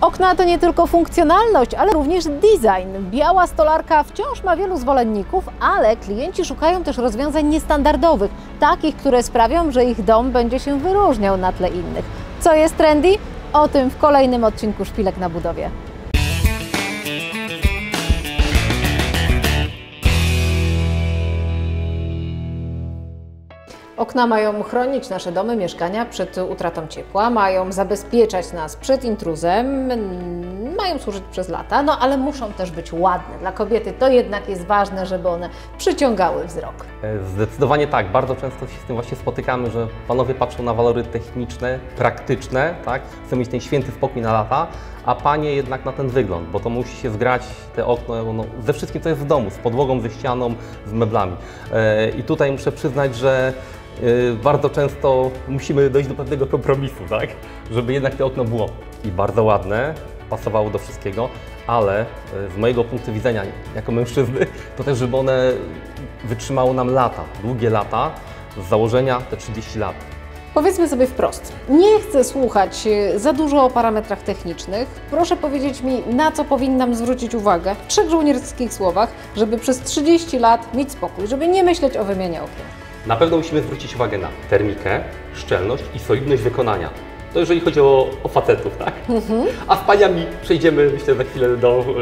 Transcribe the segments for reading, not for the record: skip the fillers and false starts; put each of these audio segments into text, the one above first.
Okna to nie tylko funkcjonalność, ale również design. Biała stolarka wciąż ma wielu zwolenników, ale klienci szukają też rozwiązań niestandardowych, takich, które sprawią, że ich dom będzie się wyróżniał na tle innych. Co jest trendy? O tym w kolejnym odcinku Szpilek na budowie. Okna mają chronić nasze domy, mieszkania przed utratą ciepła, mają zabezpieczać nas przed intruzem, mają służyć przez lata, no ale muszą też być ładne. Dla kobiety to jednak jest ważne, żeby one przyciągały wzrok. Zdecydowanie tak. Bardzo często się z tym właśnie spotykamy, że panowie patrzą na walory techniczne, praktyczne, tak? Chcą mieć ten święty spokój na lata, a panie jednak na ten wygląd, bo to musi się zgrać te okno ze wszystkim, co jest w domu, z podłogą, ze ścianą, z meblami. I tutaj muszę przyznać, że bardzo często musimy dojść do pewnego kompromisu, tak? Żeby jednak to okno było i bardzo ładne, pasowało do wszystkiego, ale z mojego punktu widzenia jako mężczyzny, to też, żeby one wytrzymało nam lata, długie lata, z założenia te 30 lat. Powiedzmy sobie wprost, nie chcę słuchać za dużo o parametrach technicznych. Proszę powiedzieć mi, na co powinnam zwrócić uwagę w 3 żołnierskich słowach, żeby przez 30 lat mieć spokój, żeby nie myśleć o wymianie okien. Na pewno musimy zwrócić uwagę na termikę, szczelność i solidność wykonania. To jeżeli chodzi o facetów, tak? A z paniami przejdziemy, myślę, za chwilę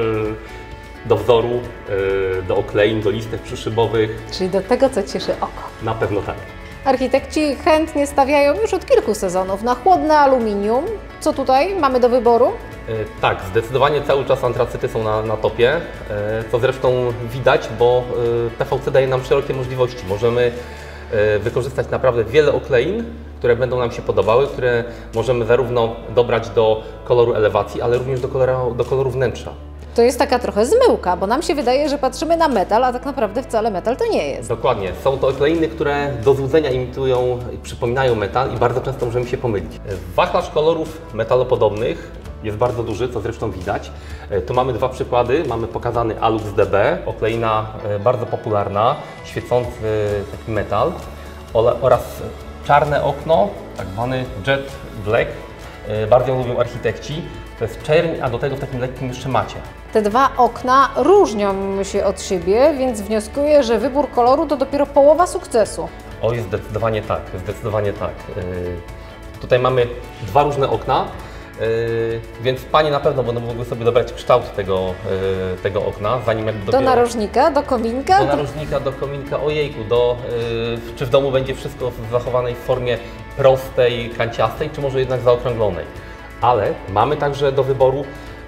do wzoru, do oklein, do listek przyszybowych. Czyli do tego, co cieszy oko. Na pewno tak. Architekci chętnie stawiają już od kilku sezonów na chłodne aluminium. Co tutaj mamy do wyboru? Tak, zdecydowanie cały czas antracyty są na topie, co zresztą widać, bo PVC daje nam szerokie możliwości. Możemy wykorzystać naprawdę wiele oklein, które będą nam się podobały, które możemy zarówno dobrać do koloru elewacji, ale również do koloru wnętrza. To jest taka trochę zmyłka, bo nam się wydaje, że patrzymy na metal, a tak naprawdę wcale metal to nie jest. Dokładnie. Są to okleiny, które do złudzenia imitują i przypominają metal i bardzo często możemy się pomylić. Wachlarz kolorów metalopodobnych jest bardzo duży, co zresztą widać. Tu mamy 2 przykłady. Mamy pokazany Alux DB, okleina bardzo popularna, świecący taki metal, oraz czarne okno, tak zwany Jet Black. Bardzo ją lubią architekci. To jest czerń, a do tego w takim lekkim jeszcze macie. Te 2 okna różnią się od siebie, więc wnioskuję, że wybór koloru to dopiero połowa sukcesu. Oj, zdecydowanie tak, zdecydowanie tak. Tutaj mamy 2 różne okna, więc panie na pewno będą mogły sobie dobrać kształt tego okna, zanim jak do narożnika, do kominka? Do narożnika, do kominka, ojejku, czy w domu będzie wszystko w zachowanej formie prostej, kanciastej, czy może jednak zaokrąglonej. Ale mamy także do wyboru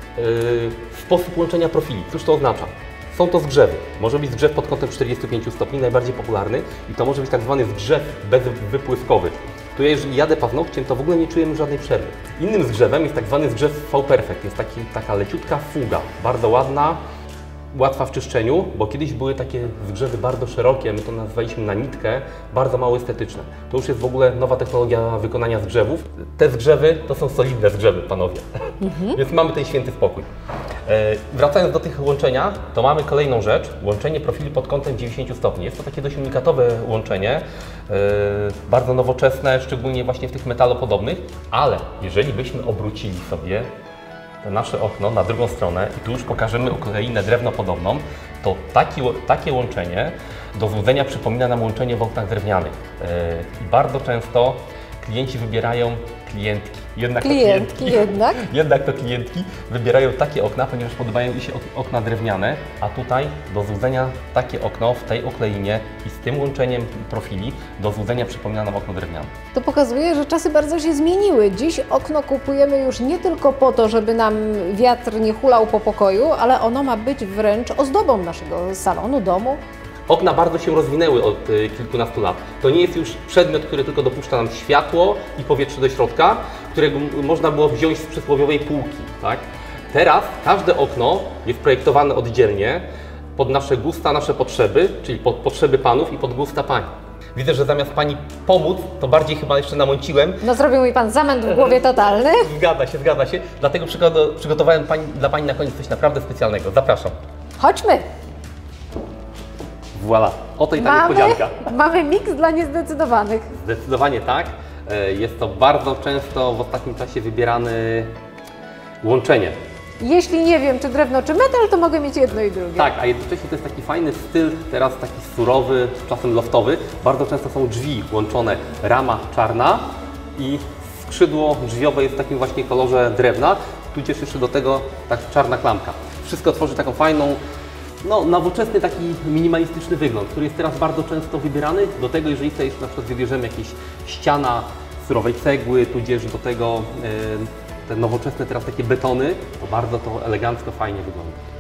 sposób łączenia profili. Cóż to oznacza? Są to zgrzewy. Może być zgrzew pod kątem 45 stopni, najbardziej popularny, i to może być tak zwany zgrzew bezwypływkowy. Tu jeżeli jadę paznokciem, to w ogóle nie czujemy żadnej przerwy. Innym zgrzewem jest tak zwany zgrzew V-Perfect. Jest taka leciutka fuga, bardzo ładna, łatwa w czyszczeniu, bo kiedyś były takie zgrzewy bardzo szerokie, my to nazwaliśmy na nitkę, bardzo mało estetyczne. To już jest w ogóle nowa technologia wykonania zgrzewów. Te zgrzewy to są solidne zgrzewy, panowie. Więc mamy ten święty spokój. Wracając do tych łączenia, to mamy kolejną rzecz, łączenie profili pod kątem 90 stopni. Jest to takie dość unikatowe łączenie, bardzo nowoczesne, szczególnie właśnie w tych metalopodobnych, ale jeżeli byśmy obrócili sobie nasze okno na drugą stronę i tu już pokażemy okleinę drewnopodobną, to takie łączenie do złudzenia przypomina nam łączenie w oknach drewnianych. I bardzo często klienci wybierają klientki. Jednak to klientki wybierają takie okna, ponieważ podobają im się okna drewniane, a tutaj do złudzenia takie okno w tej okleinie i z tym łączeniem profili do złudzenia przypomina nam okno drewniane. To pokazuje, że czasy bardzo się zmieniły. Dziś okno kupujemy już nie tylko po to, żeby nam wiatr nie hulał po pokoju, ale ono ma być wręcz ozdobą naszego salonu, domu. Okna bardzo się rozwinęły od kilkunastu lat. To nie jest już przedmiot, który tylko dopuszcza nam światło i powietrze do środka, którego można było wziąć z przysłowiowej półki, tak? Teraz każde okno jest projektowane oddzielnie pod nasze gusta, nasze potrzeby, czyli pod potrzeby panów i pod gusta pań. Widzę, że zamiast pani pomóc, to bardziej chyba jeszcze namąciłem. No zrobił mi pan zamęt w głowie totalny. Zgadza się. Dlatego przygotowałem dla pani na koniec coś naprawdę specjalnego. Zapraszam. Chodźmy. Voilà, oto i ta niespodzianka. Mamy miks dla niezdecydowanych. Zdecydowanie tak. Jest to bardzo często w ostatnim czasie wybierany łączenie. Jeśli nie wiem, czy drewno, czy metal, to mogę mieć jedno i drugie. Tak, a jednocześnie to jest taki fajny styl, teraz taki surowy, czasem loftowy. Bardzo często są drzwi łączone, rama czarna i skrzydło drzwiowe jest w takim właśnie kolorze drewna, tudzież jeszcze do tego tak czarna klamka. Wszystko tworzy taką fajną, no, nowoczesny, taki minimalistyczny wygląd, który jest teraz bardzo często wybierany. Do tego, jeżeli sobie na przykład wybierzemy jakieś ściana surowej cegły, tudzież do tego te nowoczesne teraz takie betony, to bardzo to elegancko, fajnie wygląda.